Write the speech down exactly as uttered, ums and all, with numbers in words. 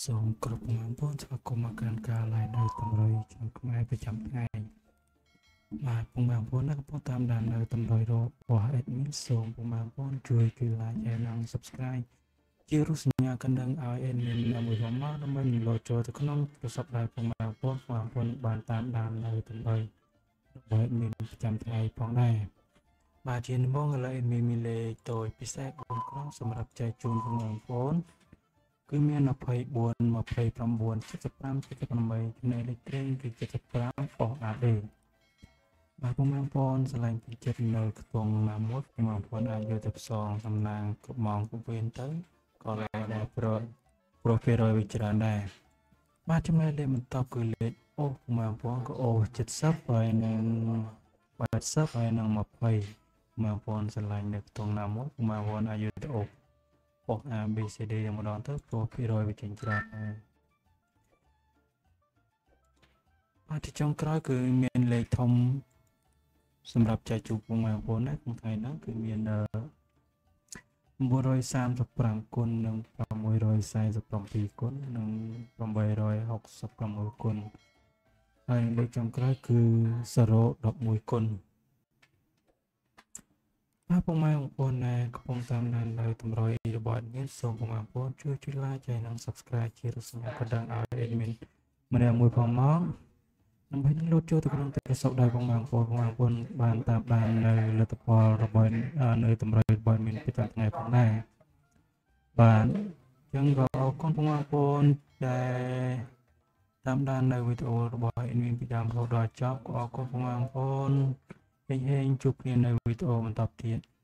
សូមគ្រប់បងប្អូនស្វាគមន៍មកកាន់ការ live នៅតម្រុយឆ្នាំខ្មែរប្រចាំថ្ងៃបាទពុកម៉ែបងប្អូនដែលកំពុងតាមដាននៅតម្រុយរបស់ admin សូមពុកម៉ែបងប្អូនជួយជួយ like និង subscribe ជារូបសញ្ញាកណ្ដឹងឲ្យ admin មួយផងមកដើម្បីនឹងលោតចូលទៅក្នុងប្រសពដែលពុកម៉ែបងប្អូនបងប្អូនបានតាមដាននៅតម្រុយរបស់ admin ប្រចាំថ្ងៃផងដែរបាទជាដំបូងឥឡូវ admin មានលេខតូចពិសេសbốnក្រុមសម្រាប់ចែកជូនពុកម៉ែបងប្អូនគឺមាន24 29 75 78ចំណែកលេខត្រេងគឺ75ប៉ុស a d បាទពុកម៉ែបងប្អូនឆ្លាញ់ពីចិត្តនៅខ្ទង់ណាមួយពុកម៉ែបងប្អូនអាចយកទៅផ្សងសំណាងគ្រប់ម៉ោងគ្រប់វេនទៅក៏ល្អដែរប្រប្រូភាគរយវិច្រើនដែរបាទចំណែកលេខបន្តគឺលេខអូពុកម៉ែបងប្អូនក៏អូ70ហើយនឹង80ហើយនឹង20ពុកម៉ែបងប្អូនឆ្លាញ់នៅខ្ទង់ណាមួយពុកម៉ែបងប្អូនអាចយកទៅអូប៉ុស A B C D យ៉ាងម្ដងទៅព្រោះភាគរយវាចេញច្រើនហើយបាទទីចុងក្រោយគឺមានលេខធំសម្រាប់ចែកជូនបងប្អូនណាក្នុងថ្ងៃហ្នឹងគឺមាន935គុណនិង647គុណនិង866គុណហើយលេខចុងក្រោយគឺ011គុណបាទពុកម៉ែបងប្អូនដែលកំពុងតាមដាននៅតម្រុយរបស់ admin សូមពុកម៉ែបងប្អូនជួយជួយ like ហើយនិង subscribe ជារូបសញ្ញាកណ្ដឹងឲ្យ admin ម្នាក់មួយផងមកដើម្បីនឹងលោតចូលទៅក្នុងទូរស័ព្ទដៃបងប្អូនបងប្អូនបានតាមដាននៅលទ្ធផលរបស់នៅតម្រុយរបស់ admin ប្រចាំថ្ងៃផងដែរបាទអញ្ចឹងក៏អរគុណបងប្អូនដែលតាមដាននៅវីដេអូរបស់ admin ពីដើមរហូតដល់ចប់ក៏អរគុណបងប្អូនហេងហេងជួបគ្នានៅវីដេអូបន្តទៀត